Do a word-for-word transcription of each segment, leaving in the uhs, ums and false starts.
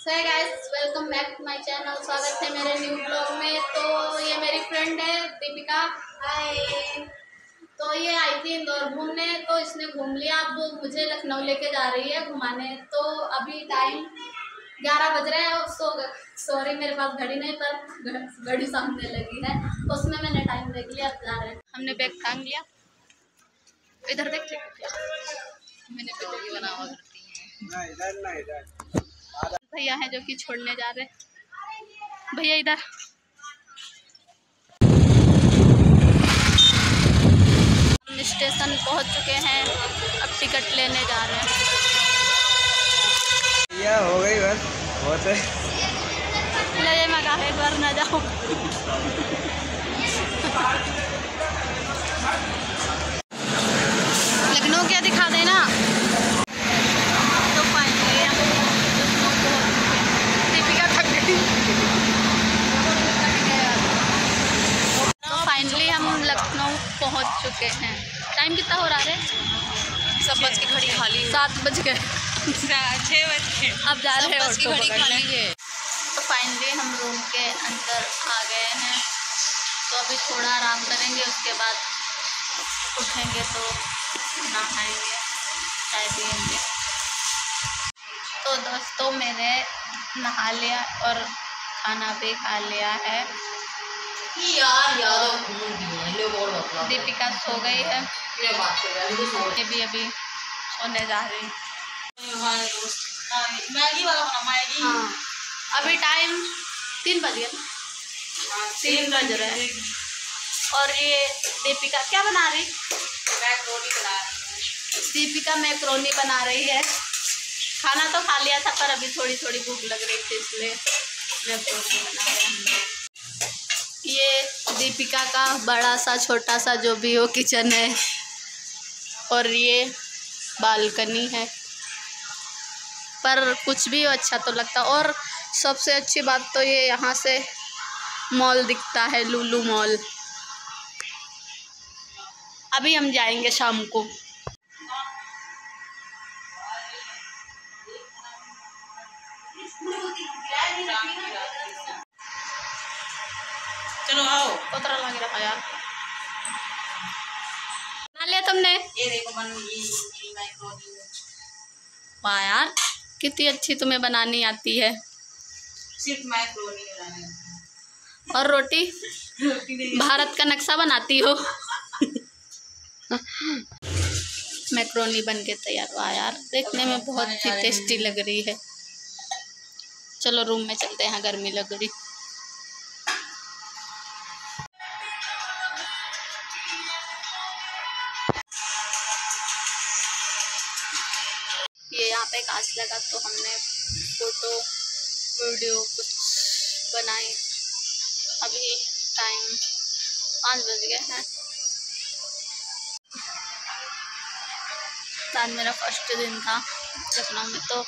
So guys, welcome back to my channel. स्वागत है मेरे न्यू ब्लॉग में। तो ये मेरी फ्रेंड है दीपिका। हाय। तो ये आई थी इंदौर घूमने, तो इसने घूम लिया। अब वो मुझे लखनऊ लेके जा रही है घुमाने। तो अभी टाइम ग्यारह बज रहे हैं। सो सॉरी, मेरे पास घड़ी नहीं, पर घड़ी सामने लगी है, उसमें मैंने टाइम देख लिया। अब जा रहे हैं। हमने बैग टांग लिया। इधर देख, मैंने वीडियो बना हुआ करती है। इधर ना इधर भैया हैं जो कि छोड़ने जा रहे हैं। भैया इधर। हम स्टेशन पहुंच चुके हैं, अब टिकट लेने जा रहे हैं। या हो गई बस बहुत है। ले मैं कहा एक बार ना जाऊँ। लखनऊ क्या दिखा देना। तो फाइनली हम दीपिका थक गई। तो फाइनली हम लखनऊ पहुंच चुके हैं। टाइम कितना हो रहा है? सब बज की घड़ी खाली, सात बज गए, छः बज के अब जा रहे हैं ऑटो पकड़ने। तो फाइनली हम रूम के अंदर आ गए हैं। तो अभी थोड़ा आराम करेंगे, उसके बाद उठेंगे तो नहाएंगे, चाय पियेंगे। तो दोस्तों, मैंने नहा लिया और खाना भी खा लिया है। यार यार दीपिका सो गई है, ये भी अभी सोने जा रही। मैगी वाला खाना, मैगी। हाँ, अभी टाइम तीन बज गए ना, तीन बज रहे हैं। और ये दीपिका क्या बना रही? मैक्रोनी बना रही है। दीपिका मैक्रोनी बना रही है। खाना तो खा लिया था, पर अभी थोड़ी थोड़ी भूख लग रही थी, इसलिए मैक्रोनी बना रहे हैं। ये दीपिका का बड़ा सा छोटा सा जो भी हो किचन है, और ये बालकनी है। पर कुछ भी अच्छा तो लगता। और सबसे अच्छी बात तो ये यहाँ से मॉल दिखता है, लुलु मॉल। अभी हम जाएंगे शाम को। चलो आओ। कोतरा लग रहा यार। ना लिया तुमने? ये देखो बन गई मैक्रोनी। वाह यार, कितनी अच्छी तुम्हें बनानी आती है। सिर्फ मैक्रोनी बनानी आती है। और रोटी? रोटी नहीं, भारत का नक्शा बनाती हो। मैक्रोनी बन के तैयार। वाह यार, देखने में बहुत ही टेस्टी लग रही है। चलो रूम में चलते हैं, गर्मी लग रही। ये यहाँ पे कांच लगा, तो हमने फोटो वीडियो कुछ बनाई। अभी टाइम पाँच बज गए हैं। आज मेरा फर्स्ट दिन था लखनऊ में। तो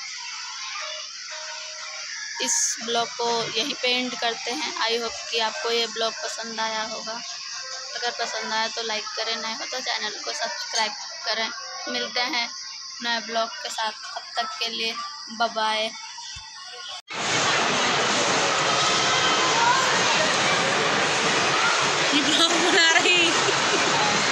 इस ब्लॉग को यहीं पे एंड करते हैं। आई होप कि आपको ये ब्लॉग पसंद आया होगा। अगर पसंद आया तो लाइक करें, नए हो तो चैनल को सब्सक्राइब करें। मिलते हैं नए ब्लॉग के साथ, तब तक के लिए बाय बाय। ये ब्लॉग बना रही।